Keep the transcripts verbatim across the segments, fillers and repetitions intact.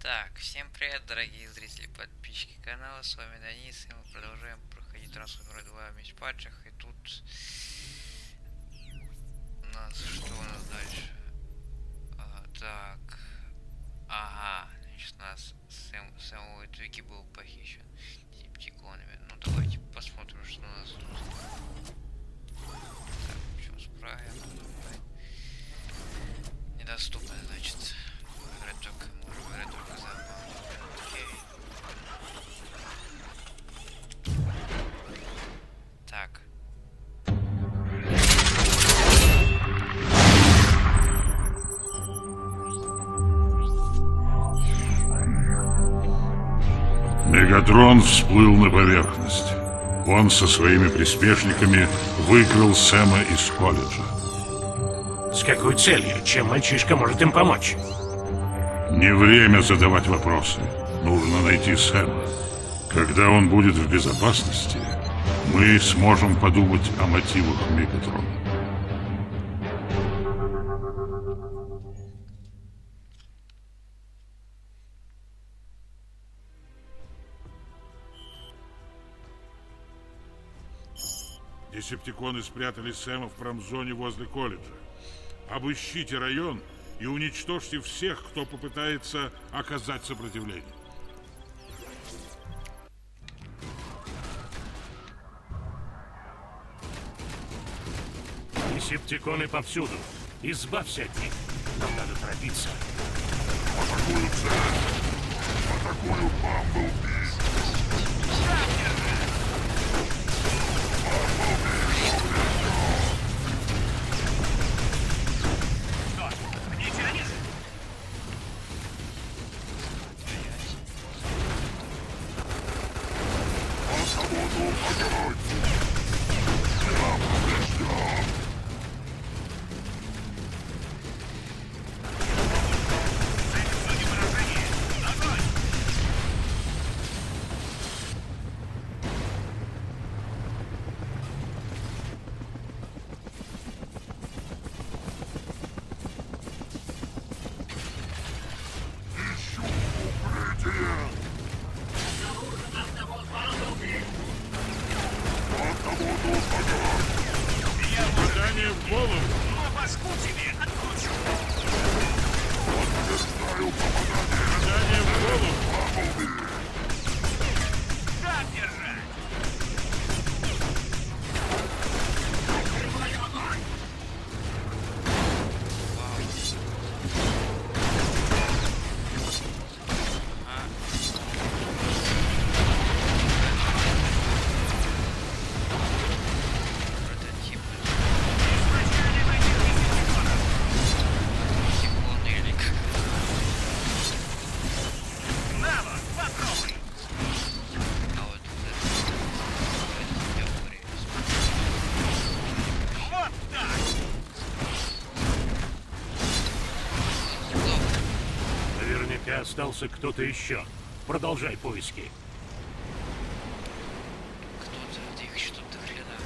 Так, всем привет, дорогие зрители, подписчики канала, с вами Данис, и мы продолжаем проходить Трансформеры два в меч-патчах, и тут у нас, что у нас дальше? А, так, ага, значит, у нас Сэм, Сэм Уитвики был похищен Дептиконами. Ну давайте посмотрим, что у нас тут. Так, почему справа? Недоступно, значит. Выбирать только, можно выбирать только за. Окей. Так. Мегатрон всплыл на поверхность. Он со своими приспешниками выкрал Сэма из колледжа. С какой целью? Чем мальчишка может им помочь? Не время задавать вопросы. Нужно найти Сэма. Когда он будет в безопасности, мы сможем подумать о мотивах Мегатрона. Десептиконы спрятали Сэма в промзоне возле колледжа. Обыщите район и уничтожьте всех, кто попытается оказать сопротивление. Десептиконы повсюду. Избавься от них. Нам надо торопиться. Атакую цель! Атакую Бамблби! Остался кто-то еще. Продолжай поиски. Кто-то, их еще тут до хрена.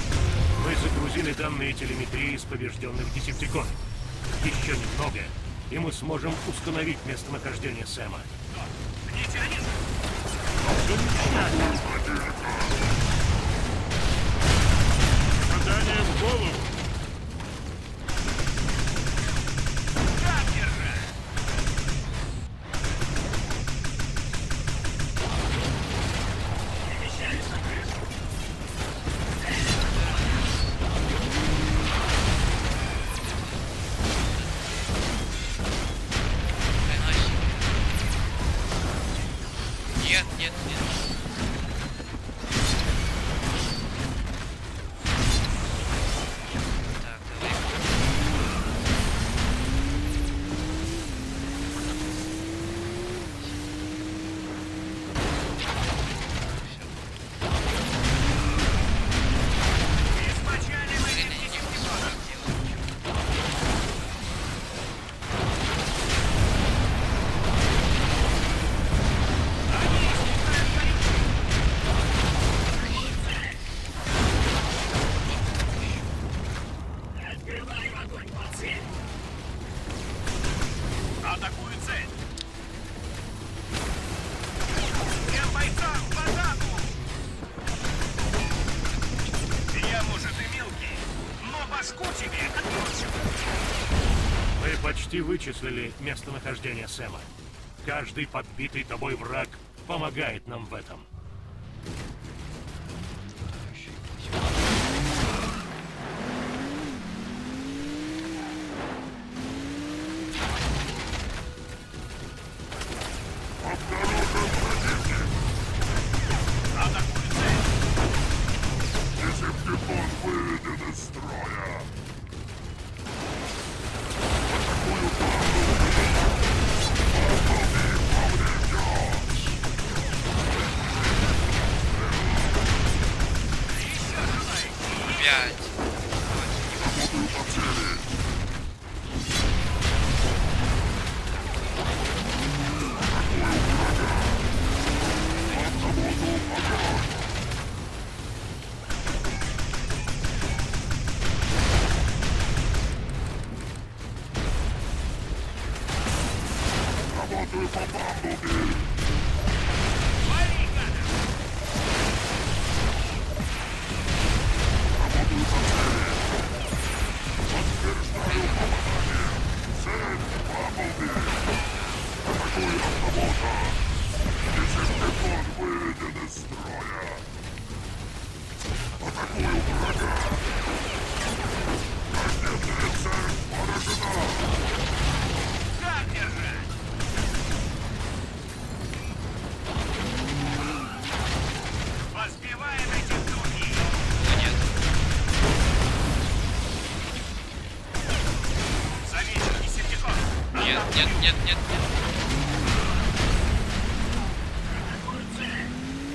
Данные телеметрии из побежденных десептиконов. Еще немного, и мы сможем установить местонахождение Сэма. Попадание в голову. Нет, нет, нет. Так, давай. Атакую цель! Всем бойцам в атаку! Я, может, и мелкий, но башку тебе отмочу! Мы почти вычислили местонахождение Сэма. Каждый подбитый тобой враг помогает нам в этом. Атакую цель! Десептикон выведен из строя. Пять. Работаю по Бамблби. Вали, гада! Подтверждаю попадание. Цель Бамблби. Атакую автобота. Десептикон выведен из строя. Атакую врага. Ракетная цель поражена. Так держать! Возбиваем этих дурней! Ну нет. Замечен десептикон! Нет, нет, нет, нет, нет. Атакую цель!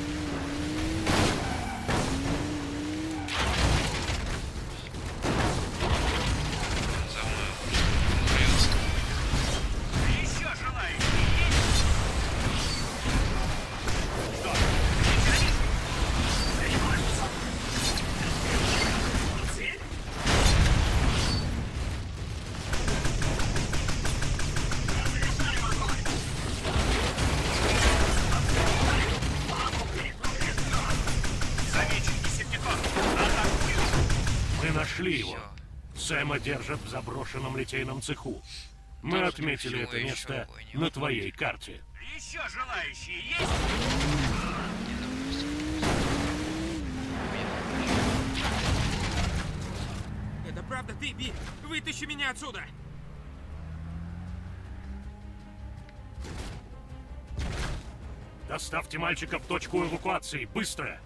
За мной умрёт. Еще желающие есть? Что? Специалист? Занимаются. Цель? Разрешаем огонь! Замечен десептикон! Атакую! Мы нашли его. Всё. Сэма держат в заброшенном литейном цеху. Мы Там отметили всего это ещё место огонь. на твоей карте. Еще желающие есть? Это правда ты, Би? Вытащи меня отсюда! Доставьте мальчика в точку эвакуации. Быстро!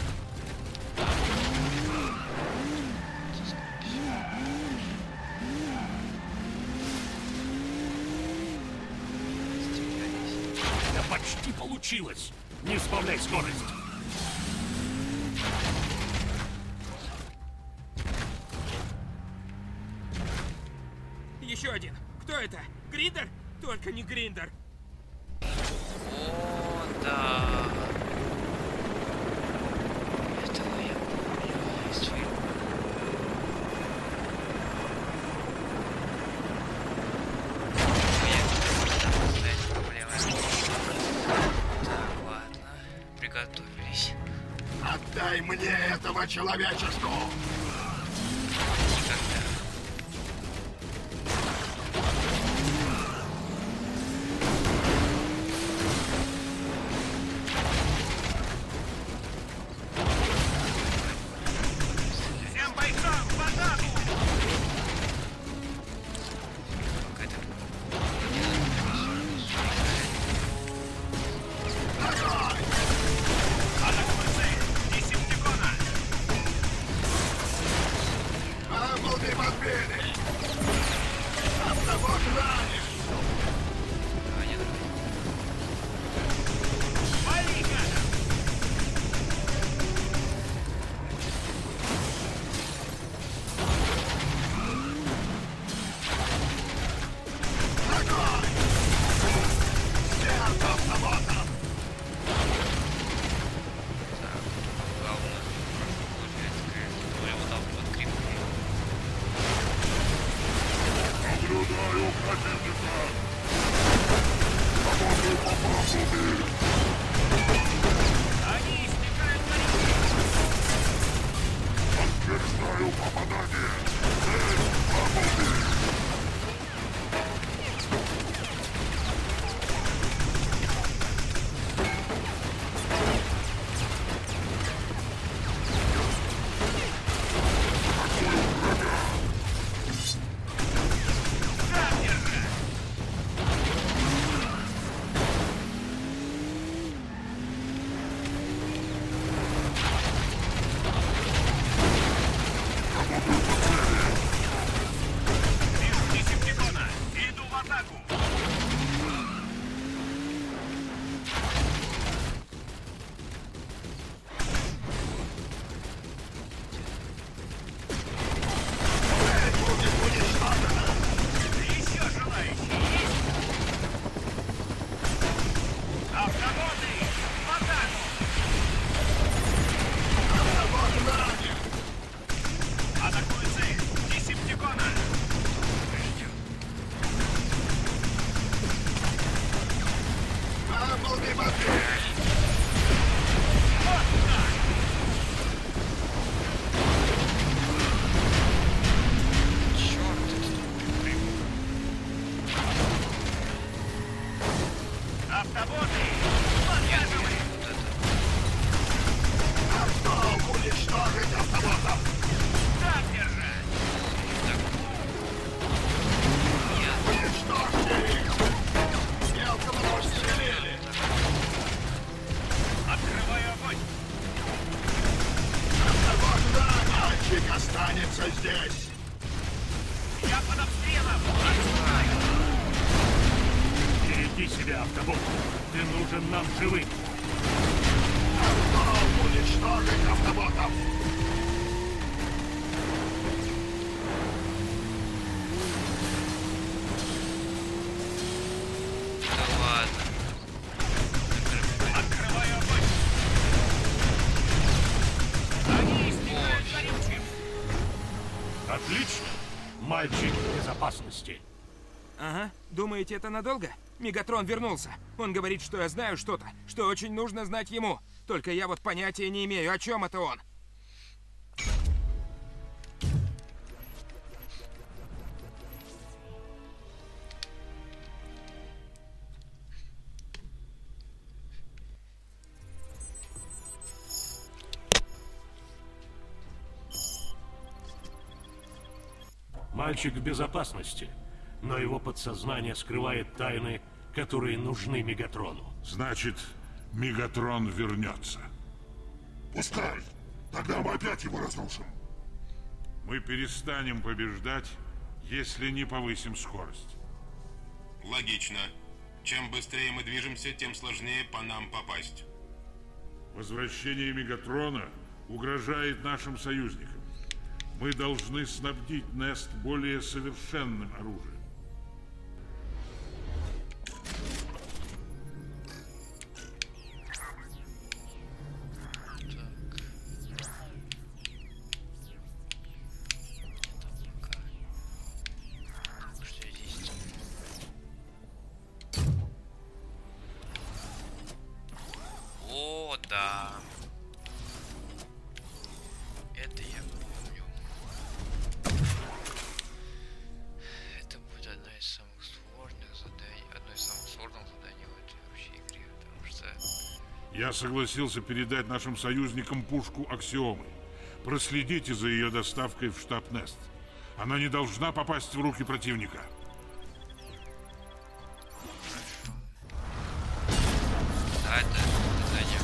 Да почти получилось! Не сбавляй скорость! Еще один. Кто это? Гриндер? Только не Гриндер. О, да. Этого я помню из фильма. мне этого человеческого! Никогда. Всем бойцам в атаку! Какая-то Атакуй цель! Десептикона! Бамблби подбили! Автобот ранен! А, нет. Вали, гада! Огонь! Смерть автобота! Так, главное, получается, ну, я вот там подкрепил. Наблюдаю противника! Работаю по Бамблби! Они истекают на реки! Подтверждаю попадание! Цель Бамблби! Так держать! Вижу десептикона! Иду в атаку! Цель будет уничтожена! Еще желающие есть? Автоботы! В атаку! Автобот ранен! Атакуй цель! Десептикона! Бамблби подбили! Вот так! Черт, это прибыл. Автоботы! Поддерживай! Вот это. Готов уничтожить автоботов! Так держать! Так, Уничтожьте их! Мелкого подстрелили! Открываю огонь! Автобот ранен! Мальчик останется здесь! Я под обстрелом! Отступаю! Береги себя, автобот. Ты нужен нам живым. Готов уничтожить автоботов! да ладно. Открываю огонь! Они истекают горючим! Отлично. Мальчик в безопасности. Ага. Думаете, это надолго? Мегатрон вернулся. Он говорит, что я знаю что-то, что очень нужно знать ему. Только я вот понятия не имею, о чем это он. Мальчик в безопасности, но его подсознание скрывает тайны, которые нужны Мегатрону. Значит, Мегатрон вернется. Пускай. Тогда мы опять его разрушим. Мы перестанем побеждать, если не повысим скорость. Логично. Чем быстрее мы движемся, тем сложнее по нам попасть. Возвращение Мегатрона угрожает нашим союзникам. Мы должны снабдить Нест более совершенным оружием. Да. Я согласился передать нашим союзникам пушку Аксиомы. Проследите за ее доставкой в штаб Нест. Она не должна попасть в руки противника. Да, это задание.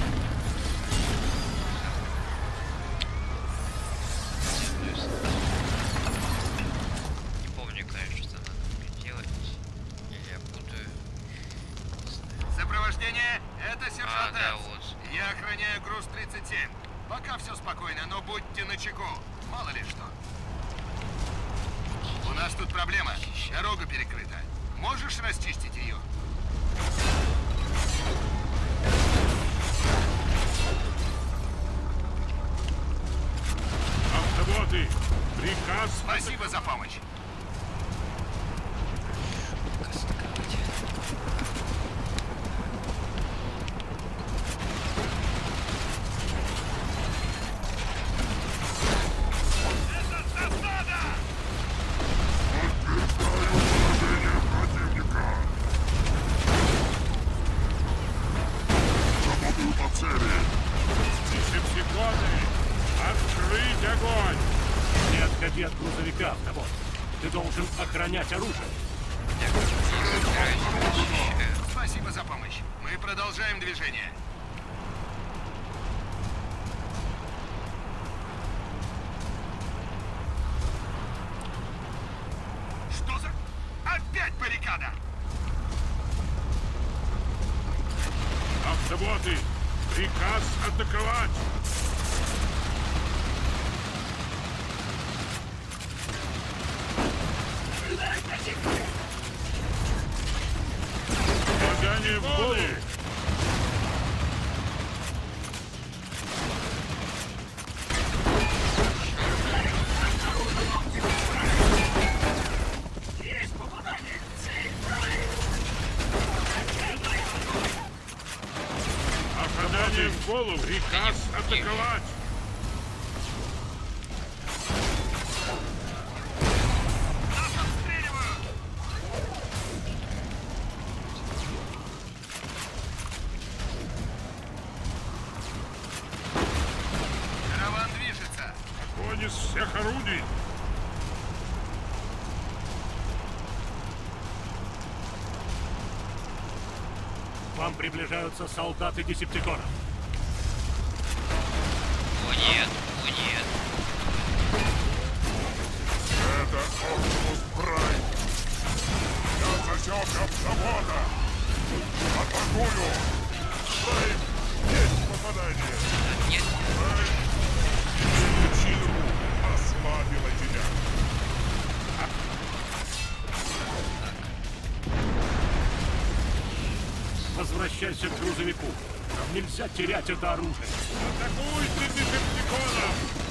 Не помню, конечно, что надо мне делать. Или я путаю. Сопровождение, это А, сержант да, Эпс. вот. Я охраняю груз тридцать семь. Пока все спокойно, но будьте начеку. Мало ли что. У нас тут проблема. Дорога перекрыта. Можешь расчистить ее? Автоводы! Приказ... Спасибо за помощь. Десептиконы! Открыть огонь! Не отходи от грузовика, автобот. Ты должен охранять оружие. Спасибо за помощь. Мы продолжаем движение. Что за... Опять баррикада! Автоботы! Приказ атаковать! Попадание в голову! Попадание в голову! Приказ атаковать! Нас обстреливают! Караван движется. Огонь из всех орудий! К вам приближаются солдаты десептиконов. О нет, о нет. Это Оптимус Прайм. Я засек автовода. Атакую. Прайм, есть попадание. Нет, Прайм, Чиру ослабила тебя. Возвращайся к грузовику. Нам нельзя терять это оружие. Атакуйте десептиконов!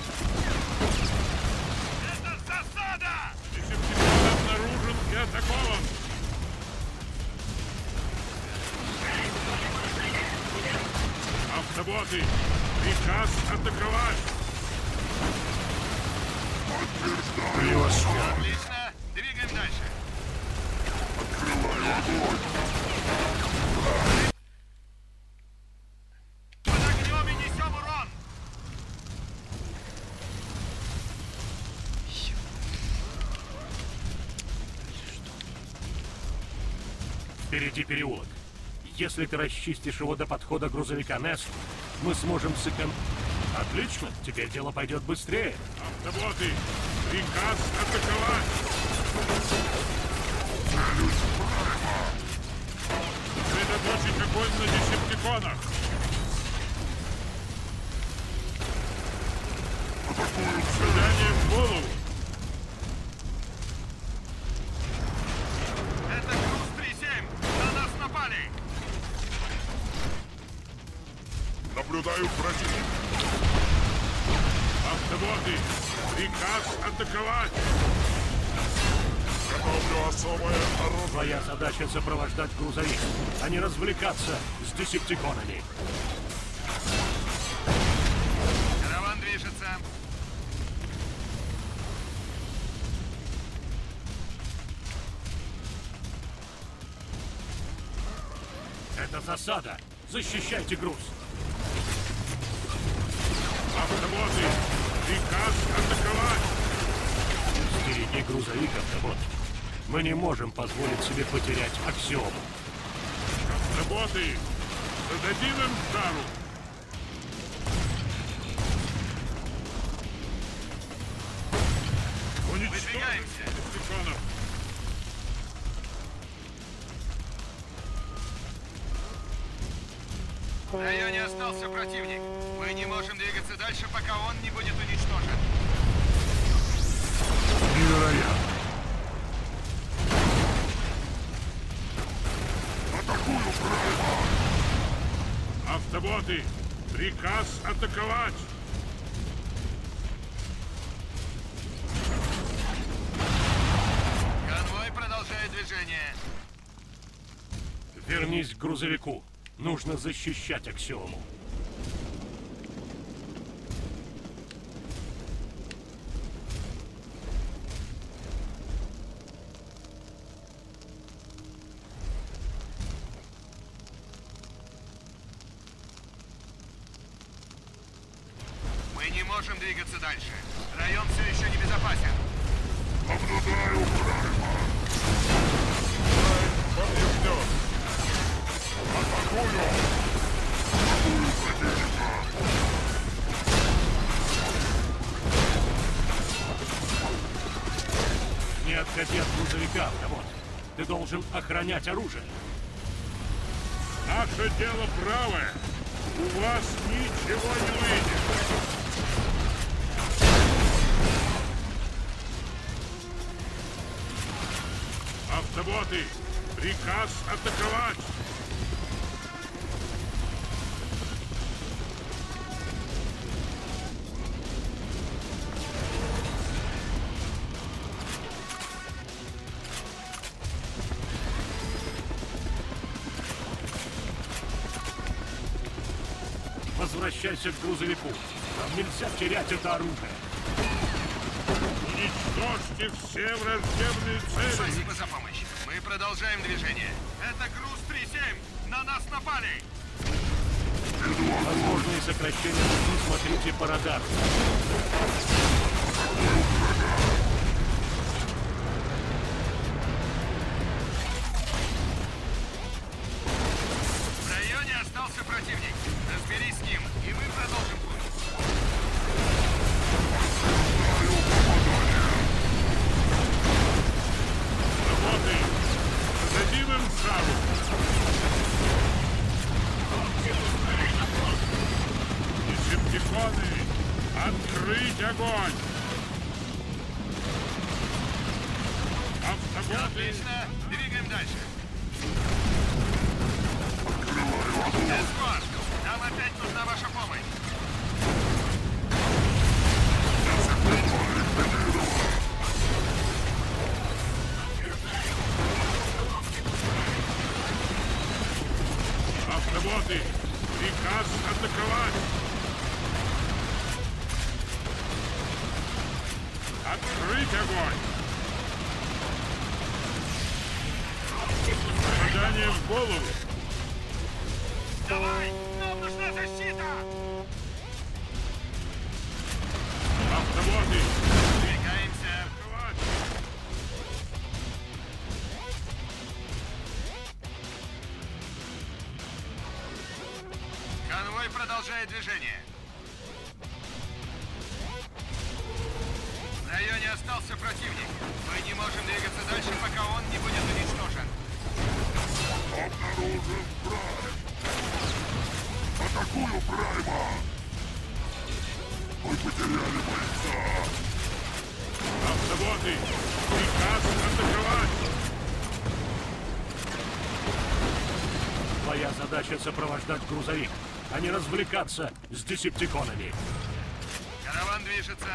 Это засада! Десептикон обнаружен и атакован! Автоботы! Приказ атаковать! Отлично. Двигаем дальше. Под огнем и несем урон. Впереди переулок. Если ты расчистишь его до подхода грузовика Нест, мы сможем сэкономить. Отлично, теперь дело пойдет быстрее. Автоботы! Приказ атаковать! Сосредоточить огонь на десептиконах! Попадание в голову! Это груз три семь. На нас напали. Наблюдаю противника. Автоботы! Приказ атаковать! Готовлю особое оружие. Твоя задача сопровождать грузовик, а не развлекаться с десептиконами. Караван движется. Это засада. защищайте груз. Автоботы, приказ атаковать! Стереги грузовик, автобот. Мы не можем позволить себе потерять аксиому. Автоботы, зададим им жару. Выдвигаемся. В районе остался противник. Мы не можем двигаться дальше, пока он не будет уничтожен. Невероятно. Атакую, Прайма! Автоботы, приказ атаковать! Конвой продолжает движение. Вернись к грузовику. Нужно защищать аксиому. Мы не можем двигаться дальше. Район все еще небезопасен. Наблюдаю, Прайма! Поврежден. Атакую! Атакую противника! Не отходи от грузовика, автобот. Ты должен охранять оружие. Наше дело правое. У вас ничего не выйдет. Автоботы, приказ атаковать! Возвращайся к грузовику. Нам нельзя терять это оружие. Уничтожьте все враждебные цели. Спасибо за помощь. Мы продолжаем движение. Это груз три семь. На нас напали. Возможные сокращения пути смотрите по радару. В районе остался противник. Разберись с ним, и мы продолжим путь. Работай! Зададим им жару! Десептиконы! Открыть огонь! Автоботы! Отлично. Двигаем дальше. Эскорт, нам опять нужна ваша помощь. Автоботы! Приказ атаковать! Открыть огонь! Попадание в голову! Давай, нам нужна защита. Автоматы! Двигаемся. Атаковать! Конвой продолжает движение. В районе остался противник. Мы не можем двигаться дальше, пока он не будет уничтожен. Обнаружен Прайм! Атакую, Прайма! Мы потеряли бойца! Автоботы! Приказ атаковать! Твоя задача сопровождать грузовик, а не развлекаться с десептиконами. Караван движется.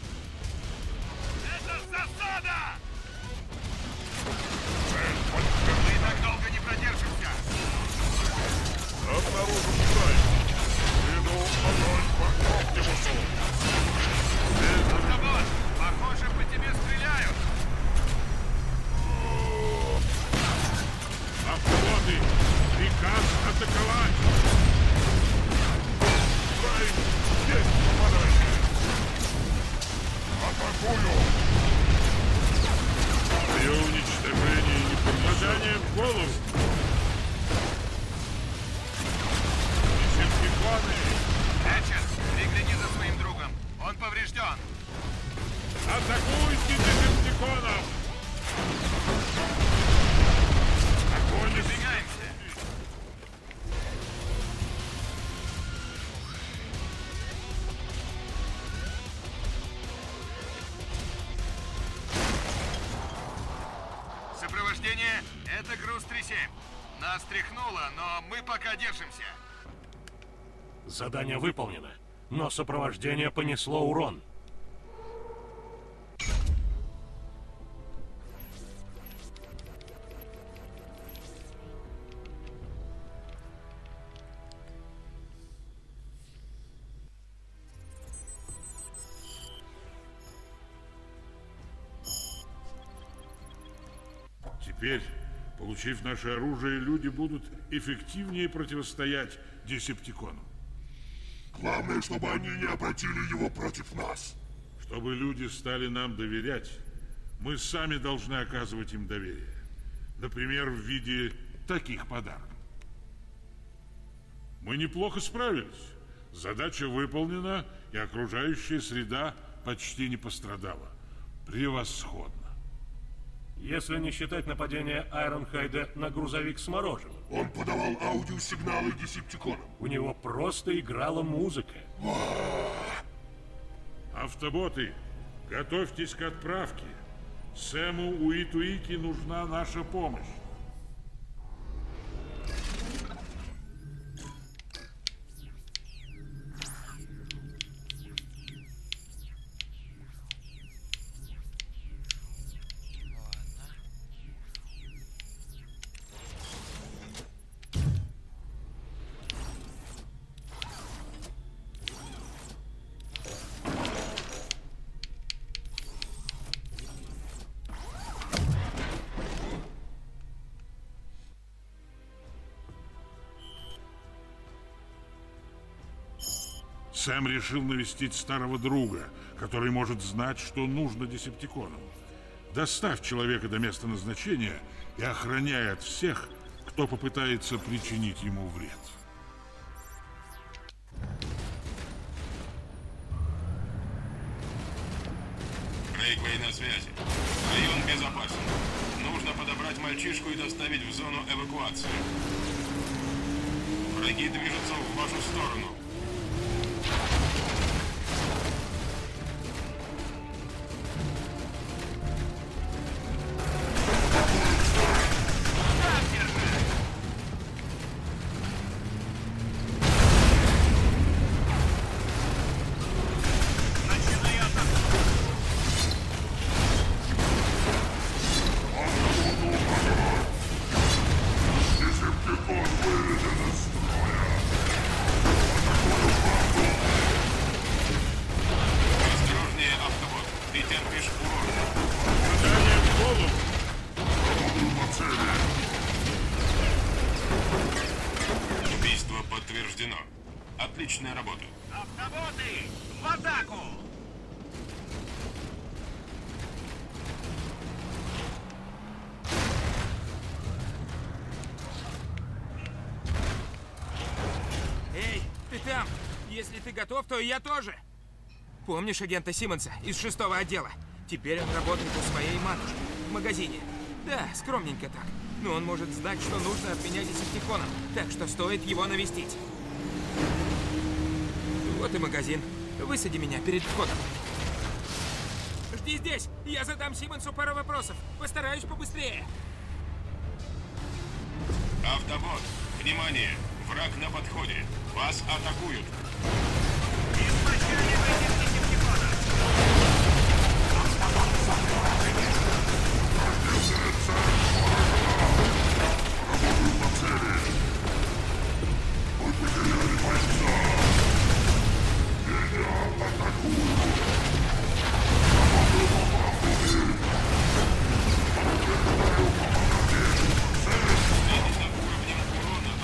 Это засада! Мы так долго не продержимся. Обнаружен Прайм! Иду огонь по Оптимусу! Автобот, похоже, по тебе стреляют. Автоботы! Приказ атаковать! Прайм, есть командование! Атакую! Мое уничтожение не попадание в голову! Десептиконы! Рэтчет, пригляди за своим другом. Он поврежден. Атакуйте десептиконов! Огонь! Двигаемся. Сопровождение — это груз три семь. Нас тряхнуло, но мы пока держимся. Задание выполнено, но сопровождение понесло урон. Теперь, получив наше оружие, люди будут эффективнее противостоять десептиконам. Главное, чтобы они не обратили его против нас. Чтобы люди стали нам доверять, мы сами должны оказывать им доверие. Например, в виде таких подарков. Мы неплохо справились. Задача выполнена, и окружающая среда почти не пострадала. Превосходно. Если не считать нападение Айронхайда на грузовик с мороженым. Он подавал аудиосигналы десептиконам. У него просто играла музыка. Автоботы, готовьтесь к отправке. Сэму Уитуики нужна наша помощь. Сэм решил навестить старого друга, который может знать, что нужно десептиконам. Доставь человека до места назначения и охраняй от всех, кто попытается причинить ему вред. Рейквей на связи. Район безопасен. Нужно подобрать мальчишку и доставить в зону эвакуации. Враги движутся в вашу сторону. Отличная работа. Автоботы, в атаку! Эй, ты там! Если ты готов, то и я тоже. Помнишь агента Симмонса из шестого отдела? Теперь он работает у своей матушки в магазине. Да, скромненько так. Но он может знать, что нужно от меня десептиконам, так что стоит его навестить. Вот и магазин. Высади меня перед входом. Жди здесь. Я задам Симмонсу пару вопросов. Постараюсь побыстрее. Автобот, внимание! Враг на подходе. Вас атакуют. Изначально выйдет десептикона. Мы потеряли бойца. Меня атакуют. Следить за уровнем урона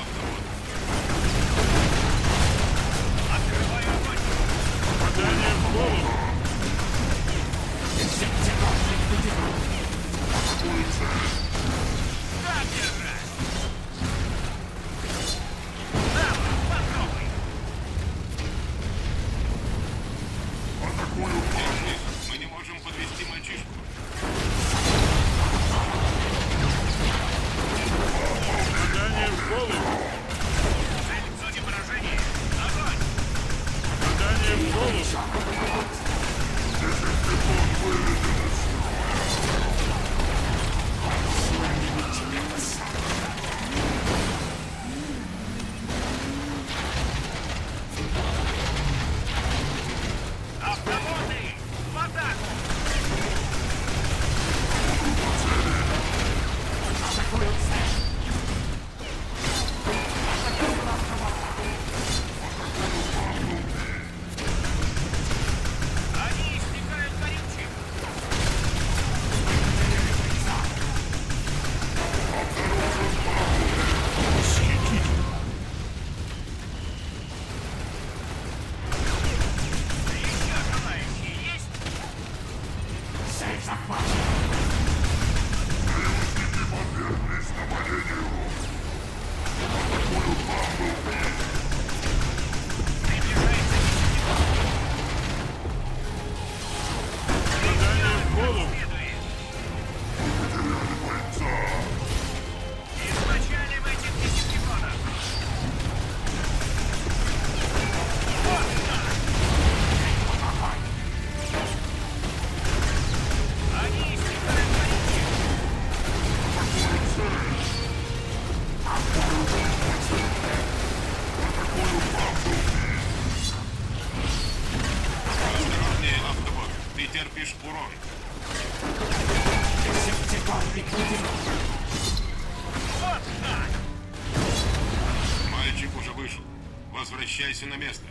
возвращайся на место.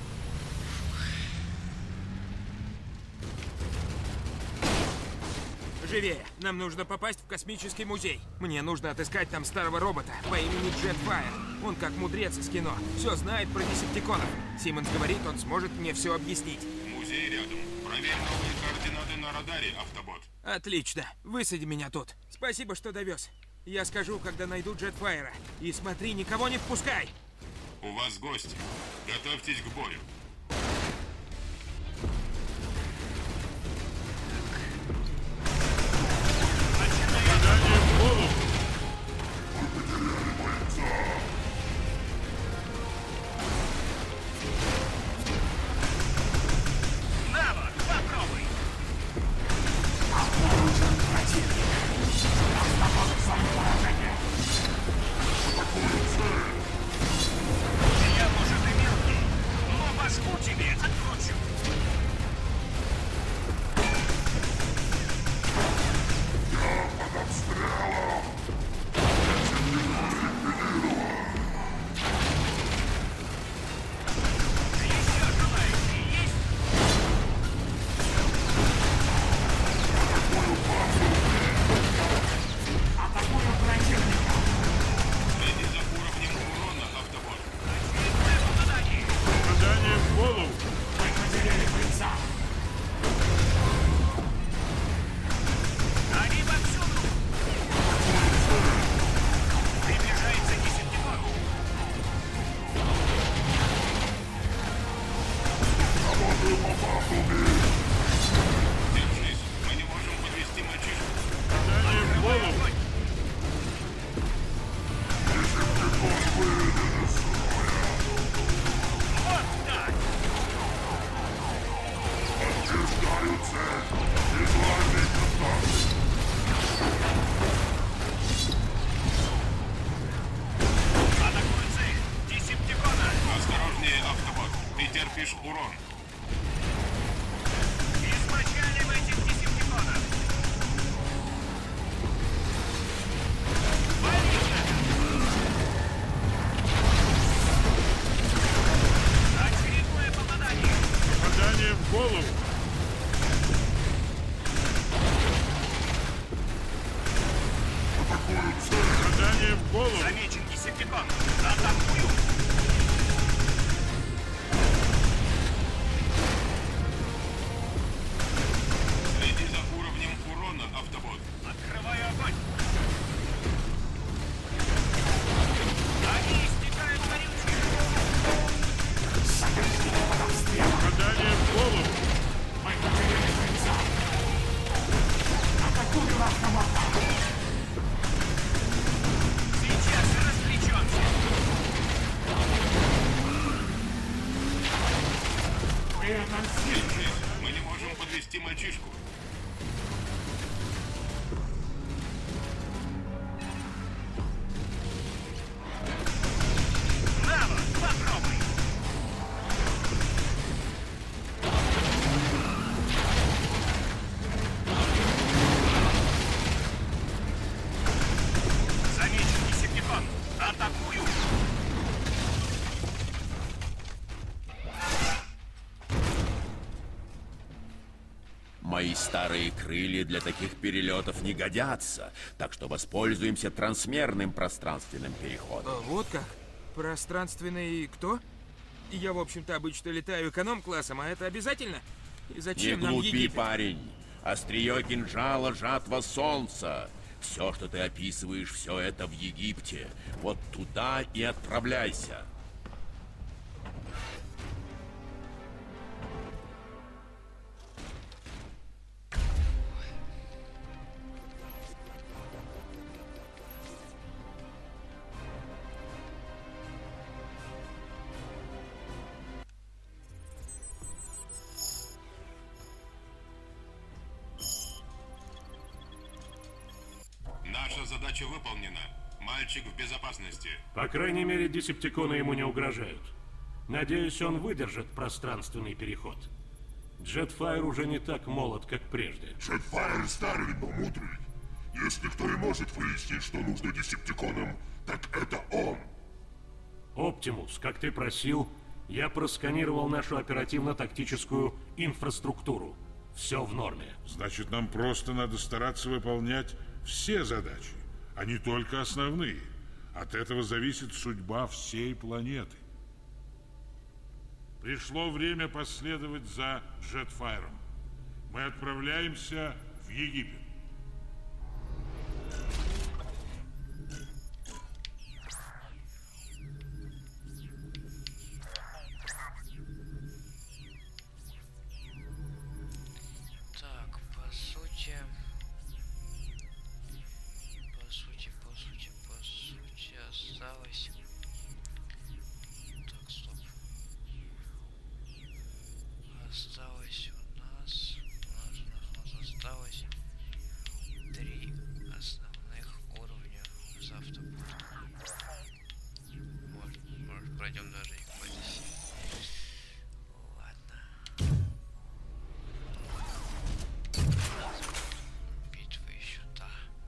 Живее! Нам нужно попасть в космический музей. Мне нужно отыскать там старого робота по имени Jetfire. Он как мудрец из кино. Все знает про десептиконов. Симмонс говорит, он сможет мне все объяснить. Музей рядом. Проверь новые координаты на радаре, автобот. Отлично. Высади меня тут. Спасибо, что довез. Я скажу, когда найду Jetfire. И смотри, никого не впускай! У вас гости. Готовьтесь к бою. Я, может, и мелкий, но башку тебе откручу. Еще желающие есть? Атакую противника. Следи за уровнем урона, автобот. Очередное попадание. Попадание в голову. Мы потеряли бойца. Они повсюду. Приближается десептикон. Держись. Мы не можем подвести мальчишку. Попадание в голову. Огонь. Вот так. Атакуй цель. Десептикона. Осторожнее, автобот. Ты терпишь урон. Измочалим этих десептиконов. Валите! Очередное попадание. Попадание в голову. Попадание в голову. Замечен десептикон. Атакую. Следи за уровнем урона, автобот. Открываю огонь. Они истекают горючее. Попадание в голову. Мы потеряли бойца. Атакую автомата. Сейчас развлечемся. Держись. Мы не можем подвести мальчишку. На вот, попробуй. Замечен десептикон. Атакую. Мои старые крылья для таких перелетов не годятся, так что воспользуемся трансмерным пространственным переходом. А, вот как? Пространственный кто? Я, в общем-то, обычно летаю эконом-классом, а это обязательно? И Не зачем нам глупи, Египет? парень. Острие кинжала, жатва солнца. Все, что ты описываешь, все это в Египте. Вот туда и отправляйся. Наша задача выполнена. Мальчик в безопасности. По крайней мере, десептиконы ему не угрожают. Надеюсь, он выдержит пространственный переход. Jetfire уже не так молод, как прежде. Jetfire старый, но мудрый. Если кто и может выяснить, что нужно десептиконам, так это он. Оптимус, как ты просил, я просканировал нашу оперативно-тактическую инфраструктуру. Все в норме. Значит, нам просто надо стараться выполнять все задачи, а не только основные. От этого зависит судьба всей планеты. Пришло время последовать за Джетфайром. Мы отправляемся в Египет. Так, по сути... По сути, по сути, по сути, осталось... Так, стоп. Осталось у нас... У нас, у нас, у нас осталось... Три основных уровня завтра. Может, может пройдем даже их по десять. Ладно. Битва еще та.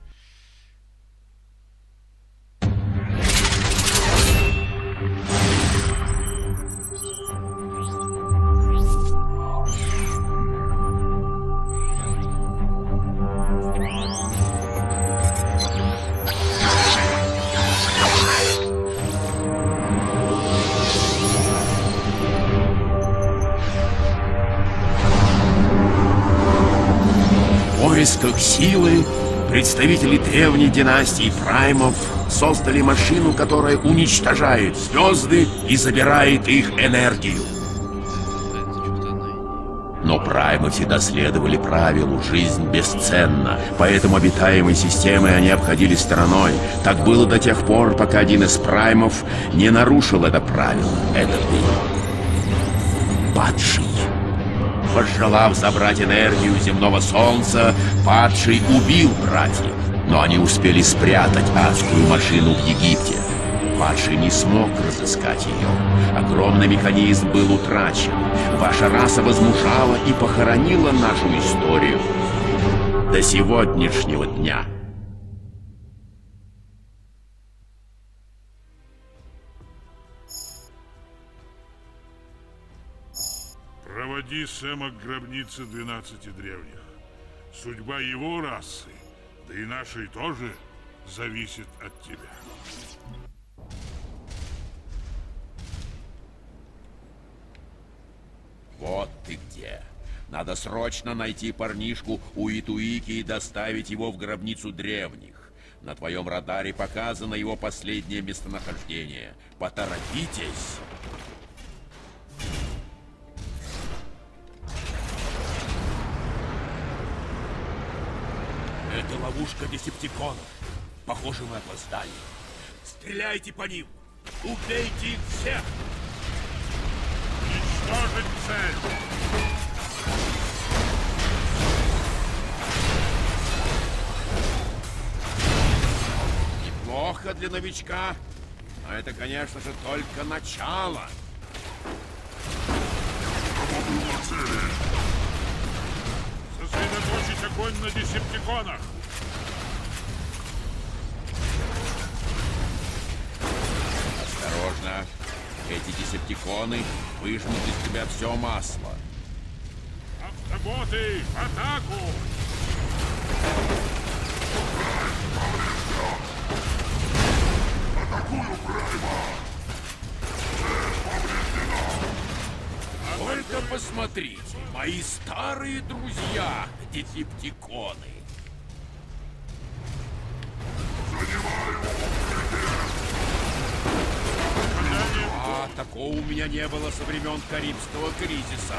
В поисках силы представители древней династии Праймов создали машину, которая уничтожает звезды и забирает их энергию. Но Праймы всегда следовали правилу «жизнь бесценна», поэтому обитаемой системой они обходили стороной. Так было до тех пор, пока один из Праймов не нарушил это правило. Это был Падший. Пожелав забрать энергию земного солнца, Падший убил братьев, но они успели спрятать адскую машину в Египте. Падший не смог разыскать ее. Огромный механизм был утрачен. Ваша раса возмужала и похоронила нашу историю до сегодняшнего дня. Проводи Сэма к гробнице двенадцати древних. Судьба его расы, да и нашей тоже, зависит от тебя. Вот ты где. Надо срочно найти парнишку Уитуики и доставить его в гробницу древних. На твоем радаре показано его последнее местонахождение. Поторопитесь. Это ловушка десептиконов. Похоже, мы опоздали. Стреляйте по ним! Убейте их всех! Уничтожить цель! Неплохо для новичка. Но это, конечно же, только начало. Сосредоточить огонь на десептиконах! Осторожно. Эти десептиконы выжмут из тебя все масло. Автоботы, в атаку! Атакую Прайма! Только посмотрите, мои старые друзья, десептиконы. А, такого у меня не было со времен Карибского кризиса.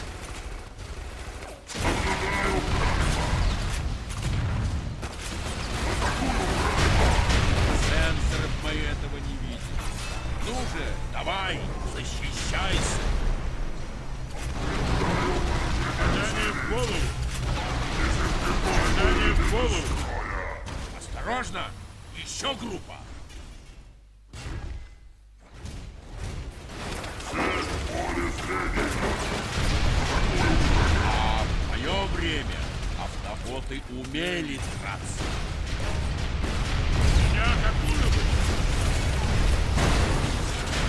Сенсоры мои этого не видят. Ну же, давай, защищайся. Попадание в голову! Попадание в голову! Осторожно! Еще группа! А в мое время автоботы умели драться. Меня атакуют!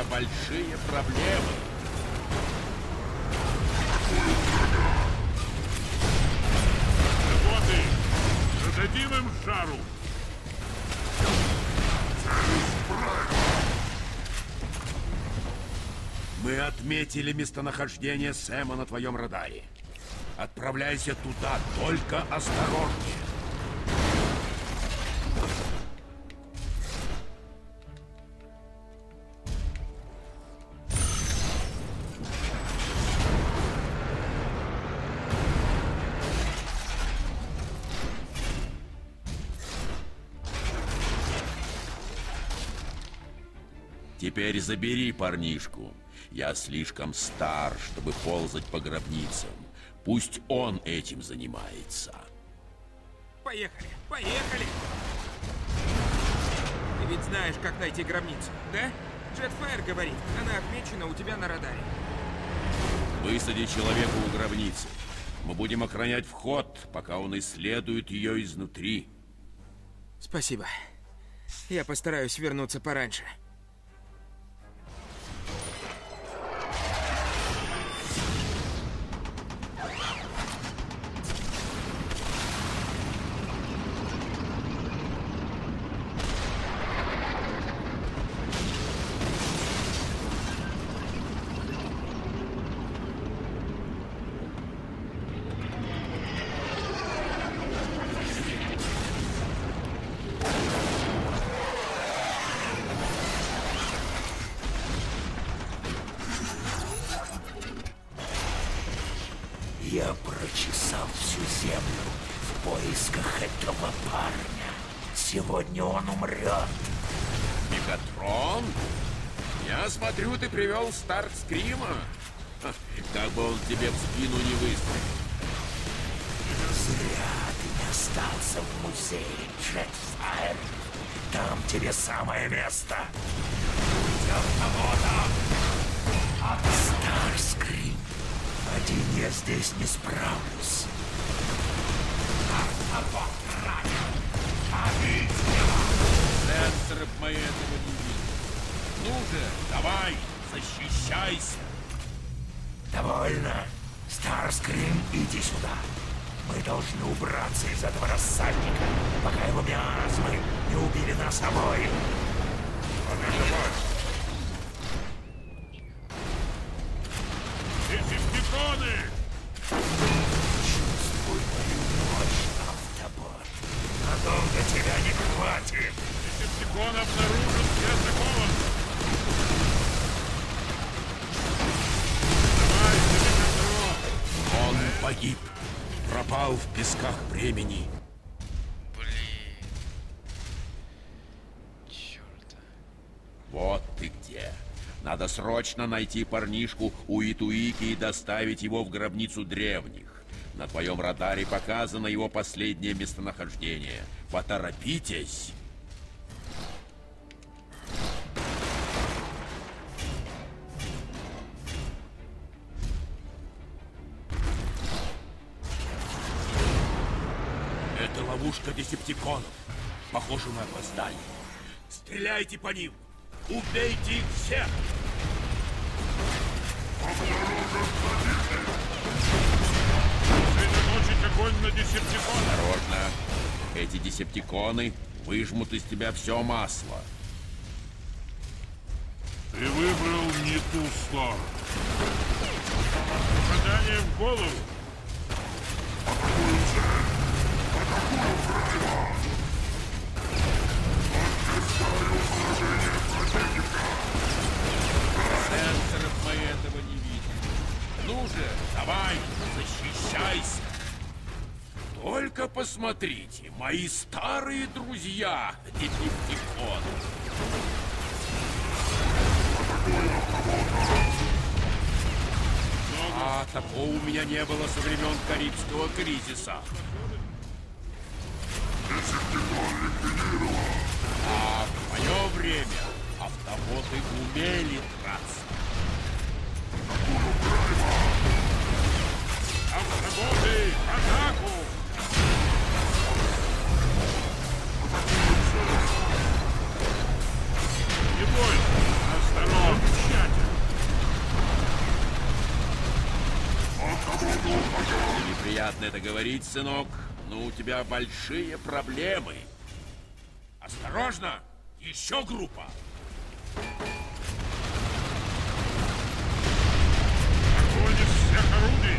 большие проблемы. Работы! Зададим им жару! Мы отметили местонахождение Сэма на твоем радаре. Отправляйся туда, только осторожнее. Теперь забери парнишку. Я слишком стар, чтобы ползать по гробницам. Пусть он этим занимается. Поехали, поехали! Ты ведь знаешь, как найти гробницу, да? Джетфайр говорит, она отмечена у тебя на радаре. Высади человека у гробницы. Мы будем охранять вход, пока он исследует ее изнутри. Спасибо. Я постараюсь вернуться пораньше. Я прочесал всю землю в поисках этого парня. Сегодня он умрет. Мегатрон? Я смотрю, ты привел Старкскрима. Как бы он тебе в спину не выстрелил. Зря ты не остался в музее, Джетфайр. Там тебе самое место. Идем кого-то. Старкскрим. Один я здесь не справлюсь. Сенсоры мои этого не видят. Ну же, давай, защищайся. Довольно. Старкскрим, иди сюда. Мы должны убраться из этого рассадника, пока его миазмы не убили нас обоих. Десептиконы! Чувствуй мою мощь, автобот. Надолго тебя не хватит. Десептикон обнаружен, я закован. Давай, Мегатрон! Он погиб. Пропал в песках времени. Блин. Чёрт. Вот ты где. Надо срочно найти парнишку у Итуики и доставить его в гробницу древних. На твоем радаре показано его последнее местонахождение. Поторопитесь. Это ловушка десептиконов. Похоже, мы опоздали. Стреляйте по ним! Убейте их всех! Сосредоточить огонь на десептикона! Осторожно! Эти десептиконы выжмут из тебя все масло. Ты выбрал не ту сторону. Попадание в голову. Сенсоров мы этого не видим. Ну же, давай, защищайся. Только посмотрите, мои старые друзья, десептиконы. А такого у меня не было со времен Карибского кризиса. А в мое время автоботы умели драться. Автоботы, атаку! Не бойся, осторожно! приятно это говорить, сынок, но у тебя большие проблемы. Осторожно! Еще группа! Огонь из всех орудий!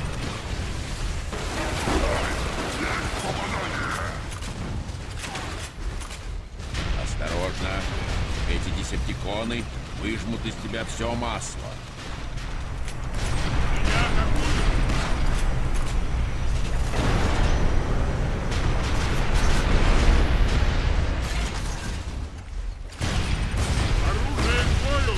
Осторожно! Эти десептиконы выжмут из тебя все масло. Меня атакуют! Оружие к бою!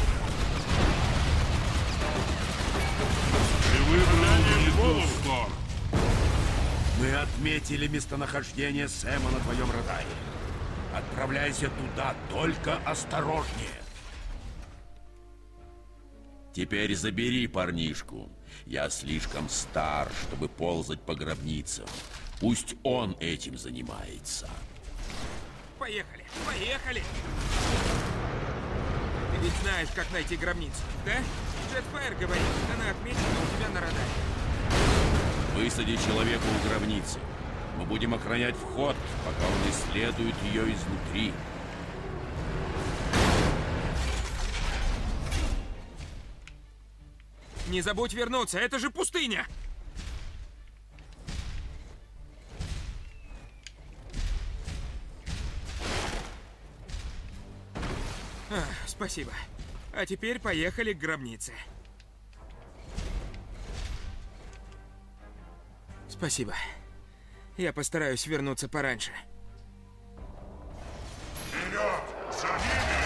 Ты выбрал не голову, Тор. Мы отметили местонахождение Сэма на твоем радаре. Отправляйся туда, только осторожнее. Теперь забери парнишку. Я слишком стар, чтобы ползать по гробницам. Пусть он этим занимается. Поехали, поехали! Ты ведь знаешь, как найти гробницу, да? Джетфайр говорит, она отмечена у тебя на радаре. Высади человека у гробницы. Мы будем охранять вход, пока он исследует ее изнутри. Не забудь вернуться, это же пустыня! А, спасибо. А теперь поехали к гробнице. Спасибо. Я постараюсь вернуться пораньше. Вперед! За ними!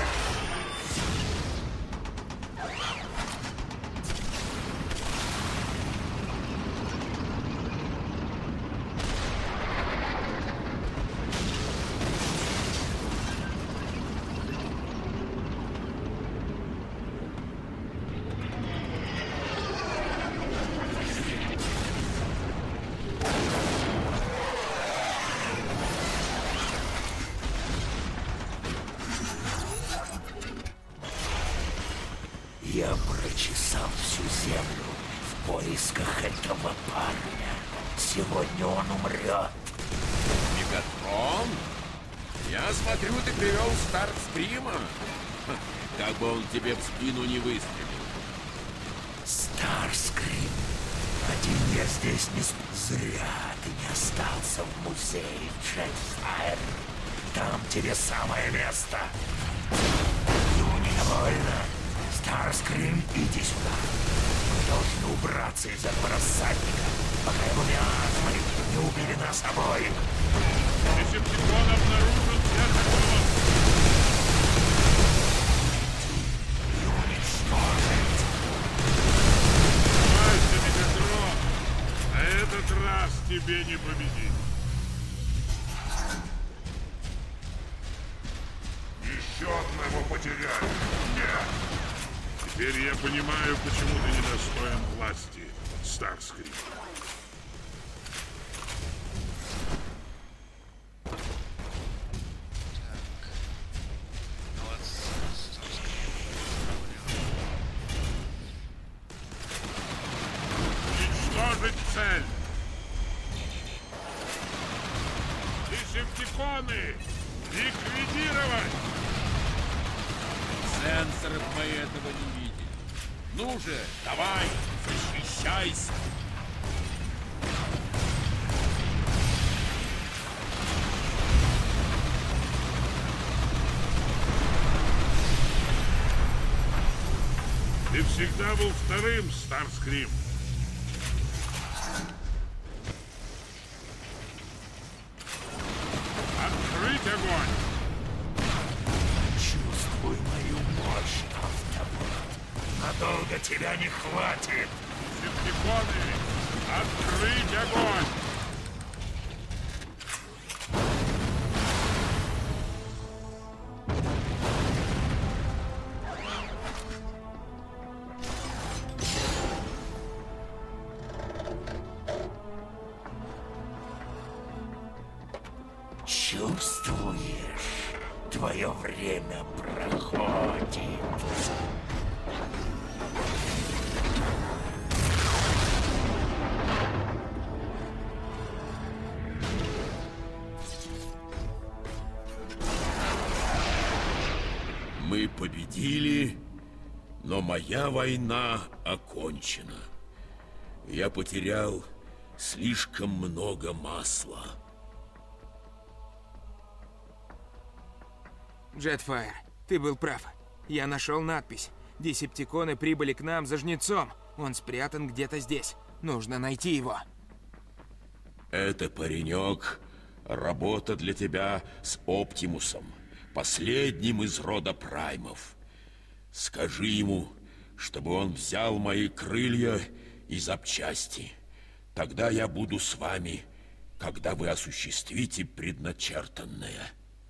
Я прочесал всю землю в поисках этого парня. Сегодня он умрет. Мегатрон? Я смотрю, ты привел Старскрима. Ха, как бы он тебе в спину не выстрелил. Старскрим, один я здесь не... сп- Зря ты не остался в музее, Джетфайр. Там тебе самое место. Ну, не больно. Старскрим, иди сюда. Мы должны убраться из этого рассадника, пока его миазмы не убили нас обоих. Десептикон обнаружен Джетфайр. И уничтожить. Мастер Мегатрон, на этот раз тебе не победить. Еще одного потеряли. Нет! Теперь я понимаю, почему ты недостоин власти, Старскрим. Уничтожить цель! Десептиконы! Ликвидировать! Сенсоры мы этого не видели. Ну же, давай, защищайся! Ты всегда был вторым, Старскрим. Открыть огонь! Чувствуй мою мощь, Автобот. Надолго тебя не хватит. Десептиконы! Открыть огонь! Чувствуешь? Твое время проходит. моя война окончена. Я потерял слишком много масла. Джетфайр, ты был прав. Я нашел надпись. Десептиконы прибыли к нам за жнецом. Он спрятан где-то здесь. Нужно найти его. Это, паренек, работа для тебя с Оптимусом, последним из рода праймов. Скажи ему, чтобы он взял мои крылья и запчасти. Тогда я буду с вами, когда вы осуществите предначертанное.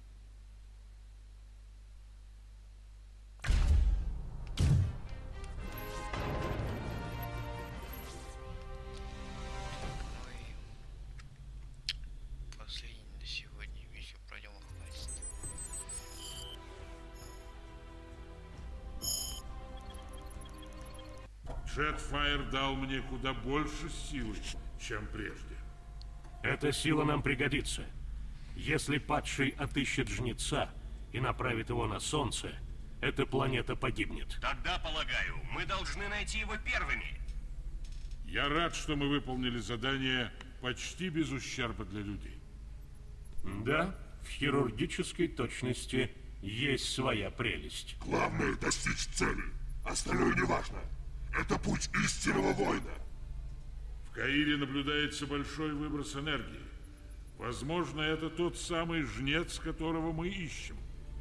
Джетфайр дал мне куда больше силы, чем прежде. Эта сила нам пригодится. Если падший отыщет жнеца и направит его на солнце, эта планета погибнет. Тогда, полагаю, мы должны найти его первыми. Я рад, что мы выполнили задание почти без ущерба для людей. Да, в хирургической точности есть своя прелесть. Главное — достичь цели. Остальное не важно. Это путь истинного воина. В Каире наблюдается большой выброс энергии. Возможно, это тот самый жнец, которого мы ищем.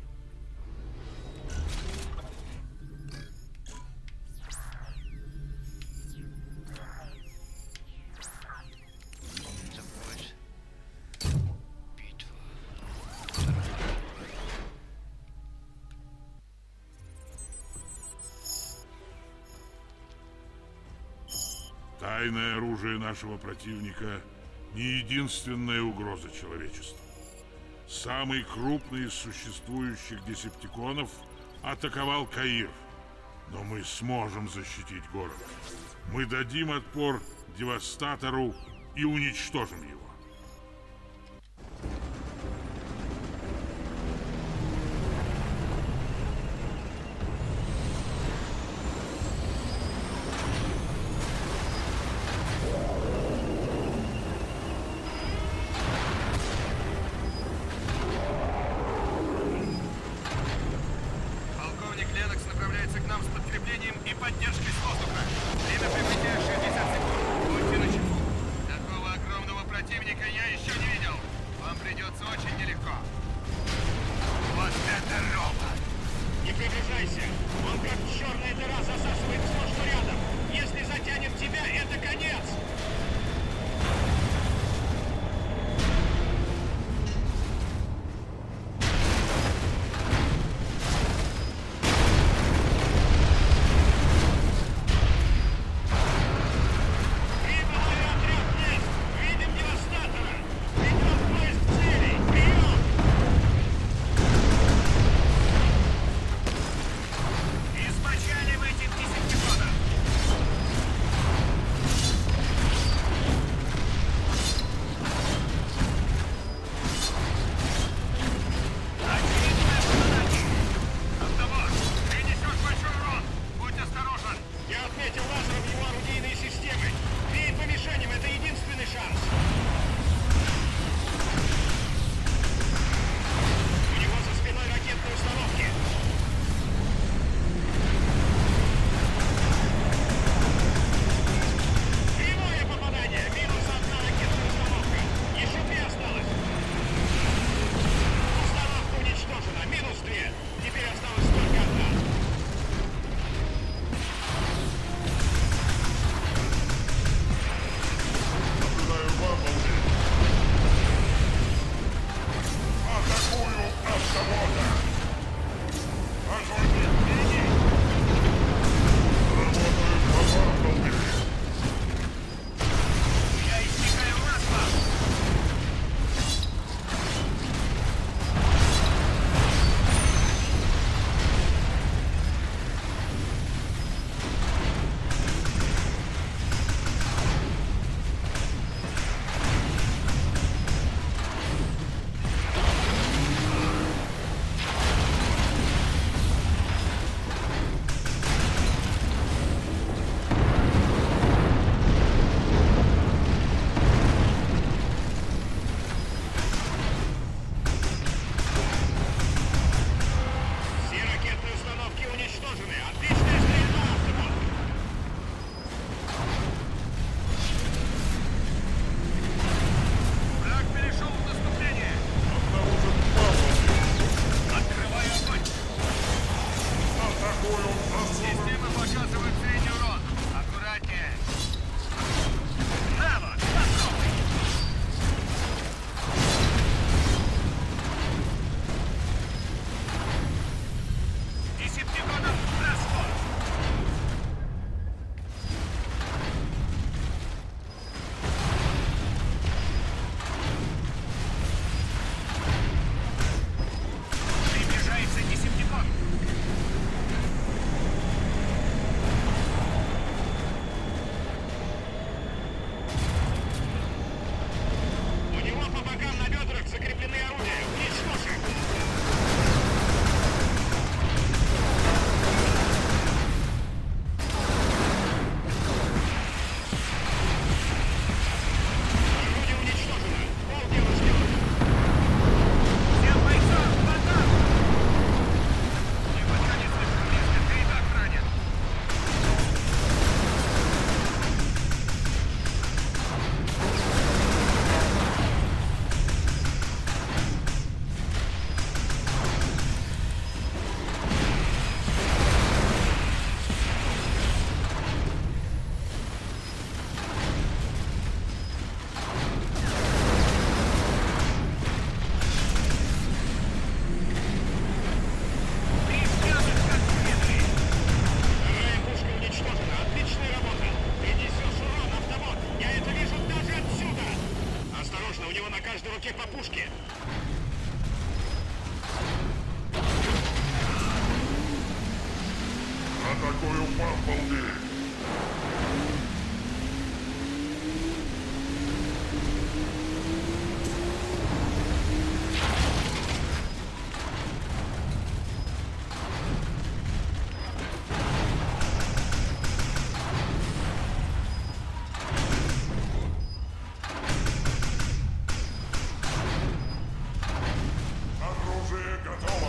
Тайное оружие нашего противника не единственная угроза человечеству. Самый крупный из существующих десептиконов атаковал Каир. Но мы сможем защитить город. Мы дадим отпор Девастатору и уничтожим его. такую Бамблби! Оружие готово!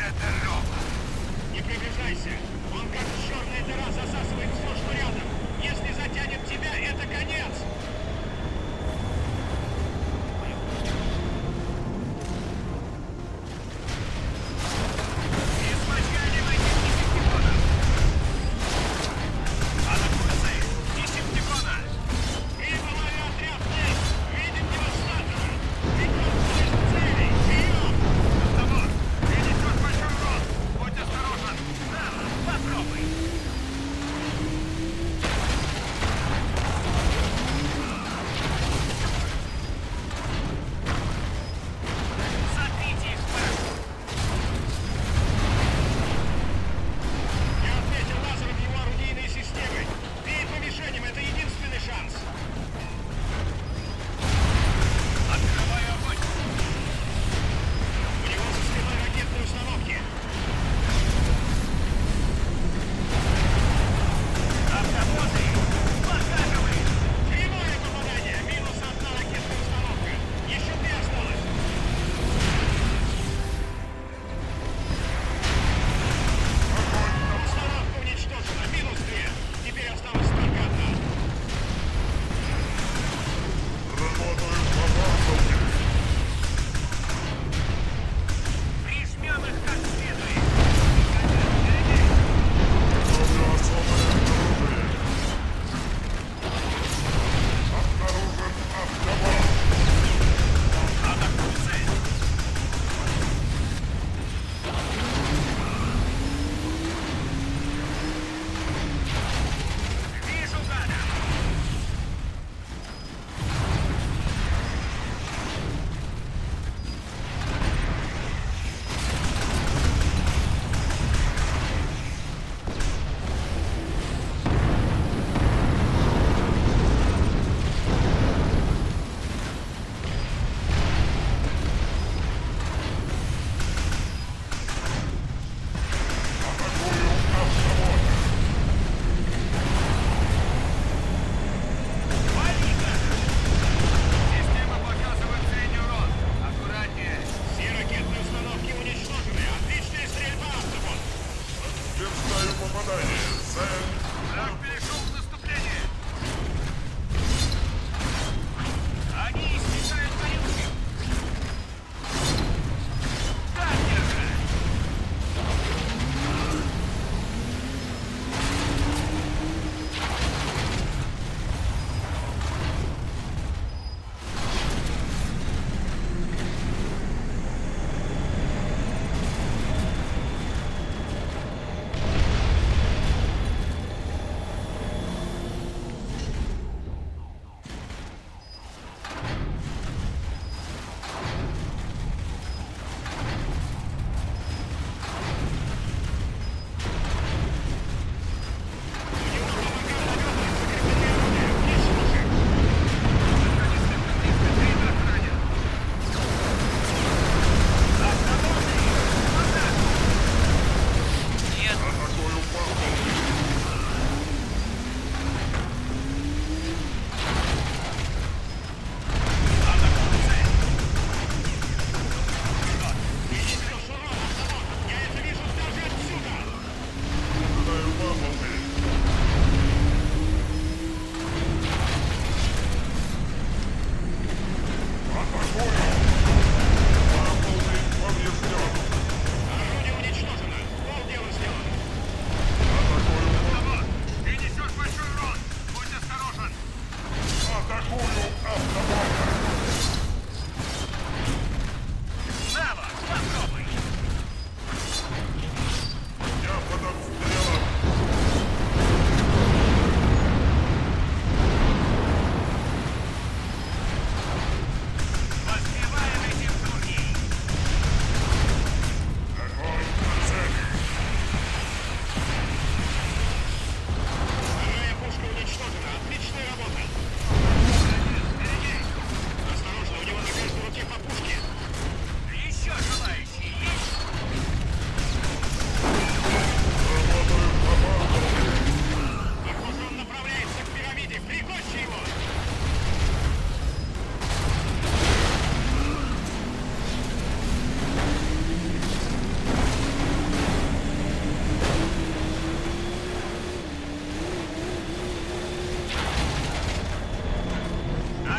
Это Лёва. Не приближайся! Он как черная дыра засасывает все, что рядом! Если затянет тебя, это конец!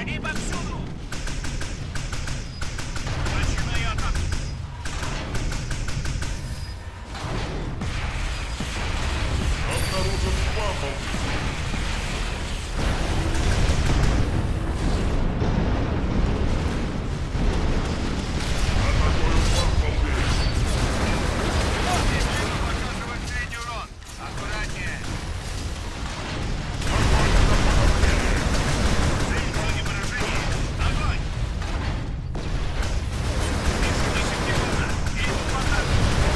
Они повсюду! Начинаю атаку! Обнаружен Бамблби. Атакую Бамблби. Система показывает средний урон. Аккуратнее. Цель в зоне поражения. Огонь! Десептикона. Иду в атаку.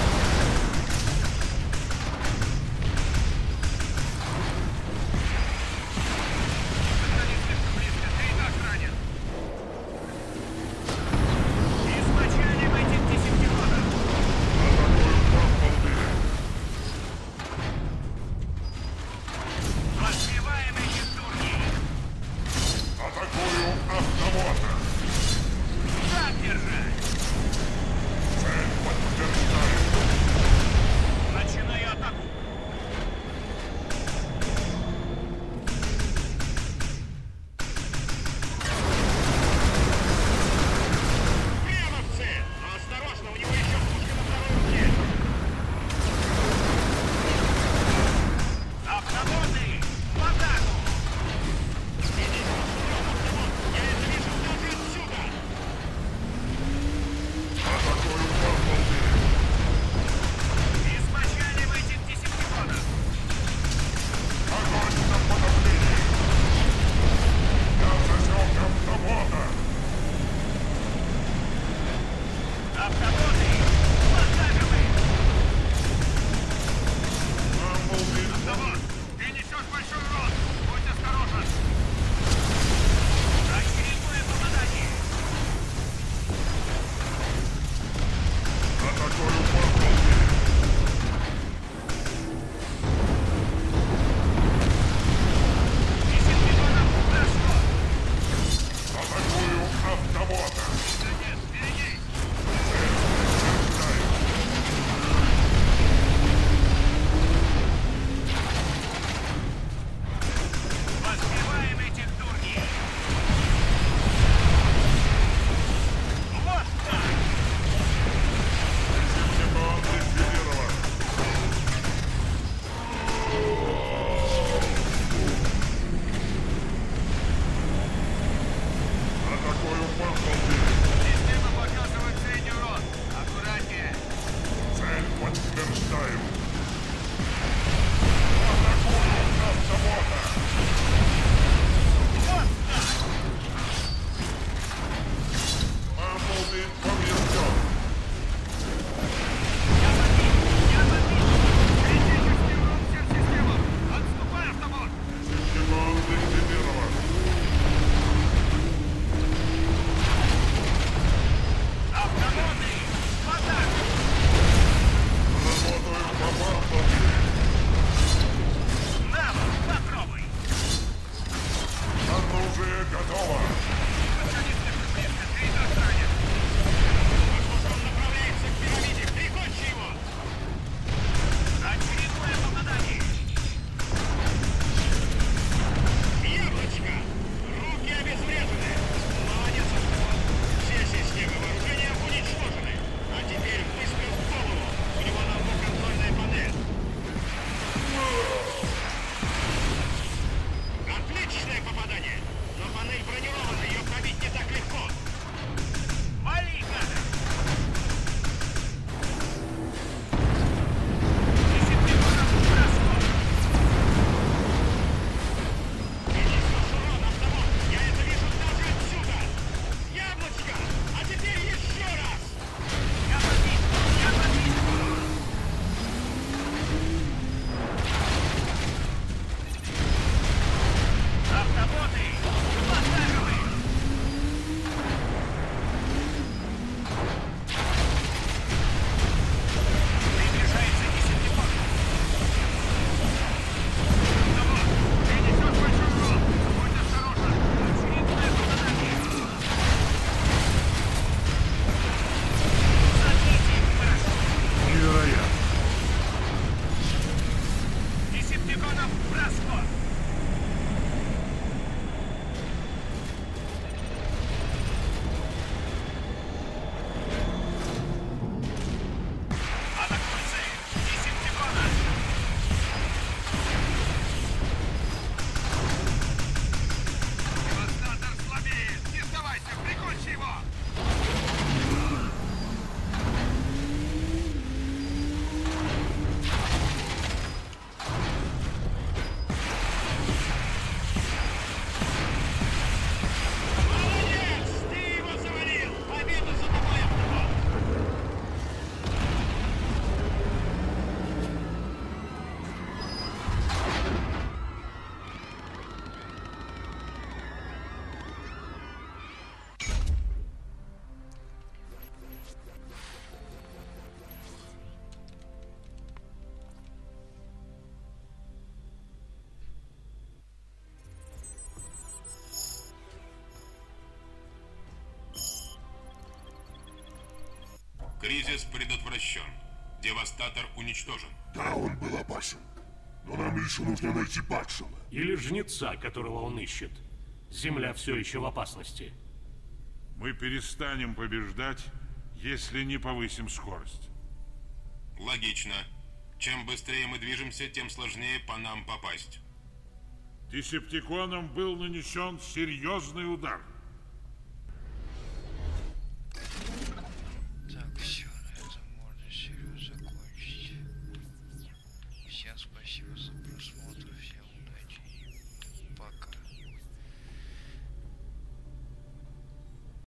Подходи слишком близко. Ты и так ранен. Измочалим этих десептиконов. Атакую Бамблби. Разбиваем этих дурней. Атакую автомота. Так держать. Цель подтверждаю. Начинаю атаку. Прямо в цель. Но осторожно, у него еще пушка на второй руке. Автомоты! В атаку! Идите, автомот! Я это вижу даже отсюда! Атакую Бамблби. Измочалим этих десептиконов! Огонь на подавление. Я засек автомота. Автомоты! В атаку! Бамблби. Автомот! Ты несешь большой урон! Будь осторожен! Очередное попадание! Атакую Бамблби. Десептиконов в расход! Атакую автомота. Нет, впереди! Подтверждаю. Разбиваем этих дурней! Вот так! Десептикон ликвидирован. Атакую Бамблби. Система показывает средний урон. Аккуратнее. Цель подтверждаю. Атакую автомота. Вот так! Бамблби поврежден. Я подбит! Я подбит! Критический урон всем системам! Отступай, автомот! Десептикон ликвидирован. Автомоты! В атаку! Работаю по Бамблби. На вот, попробуй! Оружие готово. Подходи слишком близко, ты и так ранен! Похоже, он направляется к пирамиде! Прикончи его! Очередное попадание! Яблочко! Руки обезврежены! Молодец, автомат! Все системы вооружения уничтожены! А теперь выстрел в голову! У него на лбу контрольная панель! Отличное попадание! Но панель бронирована! Кризис предотвращен. Девастатор уничтожен. Да, он был опасен. Но нам еще нужно найти падшего. Или жнеца, которого он ищет. Земля все еще в опасности. Мы перестанем побеждать, если не повысим скорость. Логично. Чем быстрее мы движемся, тем сложнее по нам попасть. Десептиконам был нанесен серьезный удар. Так, все.